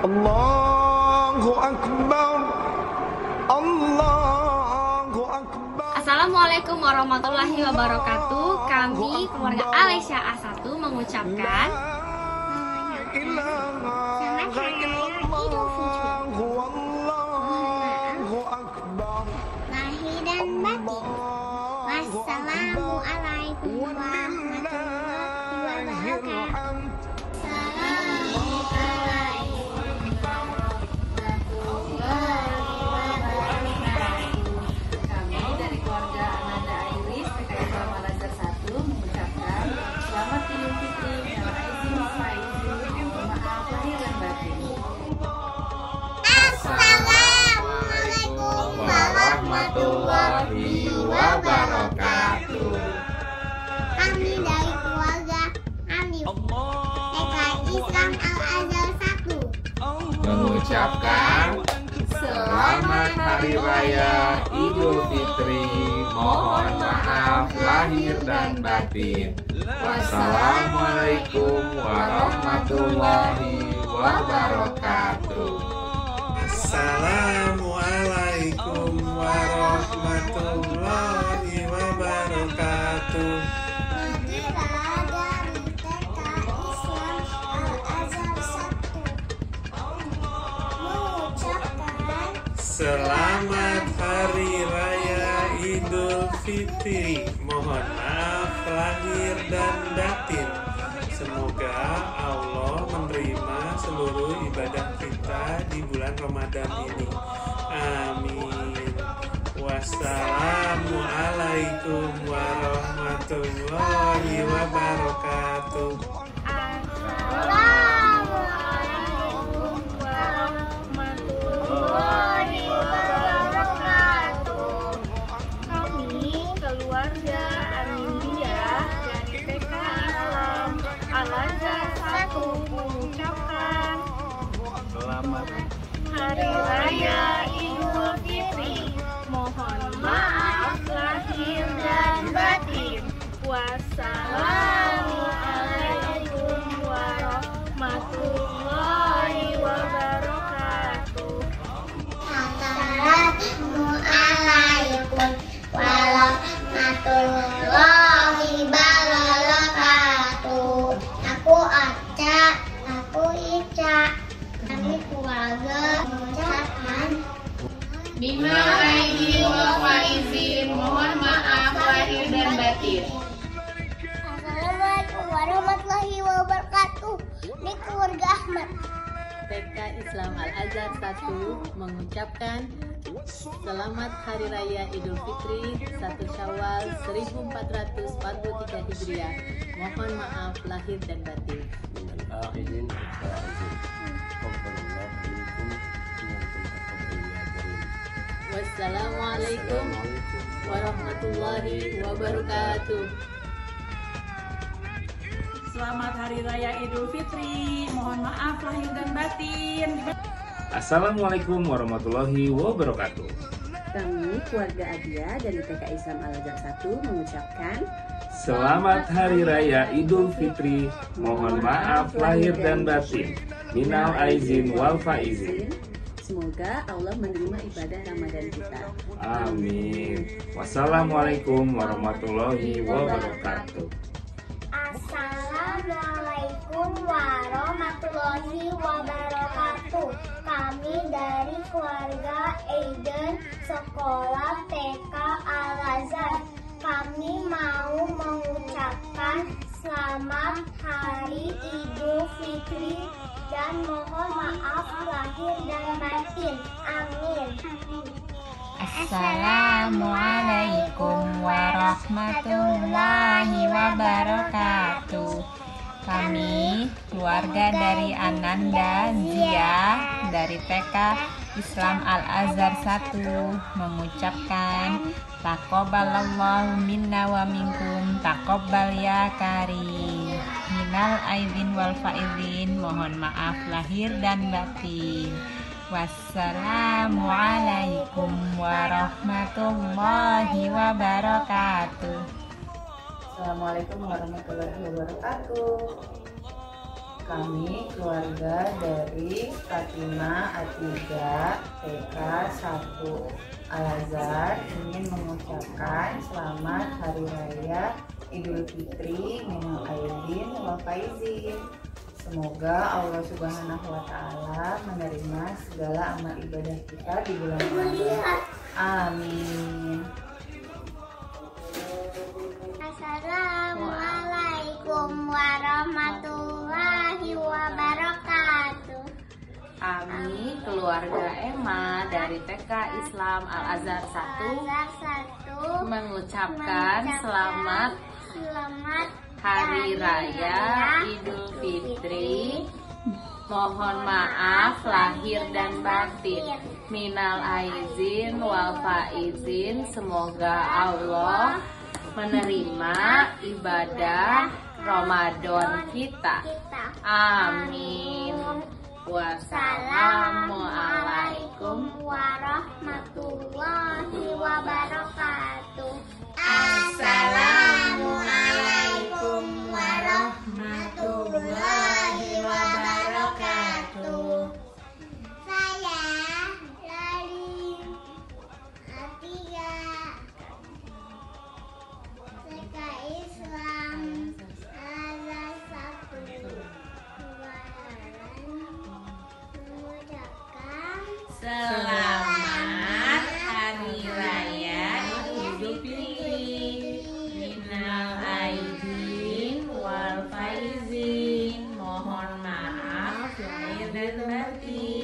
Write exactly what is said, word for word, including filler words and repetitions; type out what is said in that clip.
Allahu Akbar, Allahu Akbar. Assalamualaikum warahmatullahi wabarakatuh. Kami keluarga Alesya A satu mengucapkan lahir dan batin. Wassalamualaikum warahmatullahi wabarakatuh. Kami dari keluarga Ananda Iris T K Islam Al Azhar satu mengucapkan selamat Idul Fitri, minal aidin wal faizin, maaf lahir dan batin. Assalamualaikum warahmatullahi wabarakatuh. Kami dari keluarga Anif T K Islam Al Azhar satu mengucapkan selamat Hari Raya Idul Fitri. Mohon maaf lahir dan batin. Wassalamualaikum warahmatullahi wabarakatuh. Assalamualaikum warahmatullahi wabarakatuh. Selamat Hari Raya Idul Fitri. Mohon maaf lahir dan batin. Semoga Allah menerima seluruh ibadah kita di bulan Ramadan ini. Amin. Wassalamualaikum warahmatullahi wabarakatuh. Assalamualaikum warahmatullahi wabarakatuh. Kami keluarga Amindia dari T K Islam Al Azhar satu mengucapkan Selamat Hari Raya Idul Fitri. Mohon maaf lahir dan batin. Wassalamualaikum warahmatullahi wabarakatuh. Assalamualaikum warahmatullahi wabarakatuh. Aku Aca, aku Ica. Kami keluarga mengucapkan Minal aidin wal faizin, mohon maaf lahir dan batin. Assalamualaikum warahmatullahi wabarakatuh. Ini keluarga Ahmad. T K Islam Al Azhar satu mengucapkan selamat Hari Raya Idul Fitri satu Syawal seribu empat ratus empat puluh tiga Hijriah. Mohon maaf lahir dan batin. Wassalamualaikum warahmatullahi wabarakatuh. Selamat Hari Raya Idul Fitri. Mohon maaf lahir dan batin. Assalamualaikum warahmatullahi wabarakatuh. Kami keluarga Adia dari T K Islam Al Azhar satu mengucapkan Selamat Hari Raya Idul Fitri. Mohon maaf lahir dan batin. Minal aizin wal faizin. Semoga Allah menerima ibadah Ramadan kita. Amin. Wassalamualaikum warahmatullahi wabarakatuh. Assalamualaikum warahmatullahi wabarakatuh. Kami dari keluarga Aiden Sekolah T K Al Azhar. Kami mau mengucapkan selamat Hari Idul Fitri dan mohon maaf lahir dan batin. Amin. Assalamualaikum warahmatullahi wabarakatuh. Kami keluarga dari Ananda Zia dari T K Islam Al Azhar satu mengucapkan taqabbalallahu minna wa minkum taqabbal ya karim. Minal aidin wal faizin, mohon maaf lahir dan batin. Wassalamualaikum warahmatullahi wabarakatuh. Assalamualaikum warahmatullahi wabarakatuh. Kami keluarga dari Fatima Atiga T K satu Al-Azhar ingin mengucapkan selamat Hari Raya Idul Fitri minal aidin wal faizin. Semoga Allah Subhanahu wa Ta'ala menerima segala amal ibadah kita di bulan Ramadan. Amin. Assalamualaikum warahmatullahi wabarakatuh. Kami keluarga Emma dari T K Islam Al-Azhar satu mengucapkan selamat Selamat Hari Raya Idul Fitri. Mohon maaf lahir dan batin. Minal aizin wal faizin. Semoga Allah menerima ibadah Ramadan kita. Amin. Wassalamualaikum warahmatullahi wabarakatuh. Assalamualaikum warahmatullahi wabarakatuh. Saya dari Atiga T K Islam Al-Azhar satu mengucapkan Selamat Hari Raya Idul Fitri minal aidin wal faizin. Mohon maaf lahir dan batin.